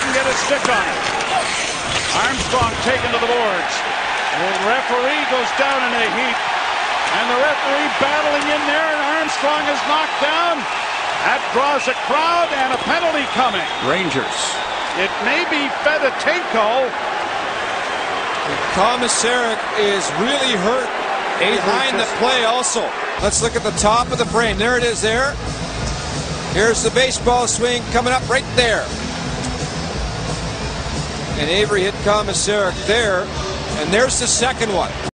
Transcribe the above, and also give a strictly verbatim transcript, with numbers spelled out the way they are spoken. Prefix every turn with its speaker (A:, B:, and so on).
A: can get a stick on it. Armstrong taken to the boards. The referee goes down in a heap. And the referee battling in there, and Armstrong is knocked down. That draws a crowd and a penalty coming.
B: Rangers.
A: It may be Fedotenko.
C: Komisarek is really hurt behind the play also. Let's look at the top of the frame. There it is there. Here's the baseball swing coming up right there. And Avery hit Komisarek there. And there's the second one.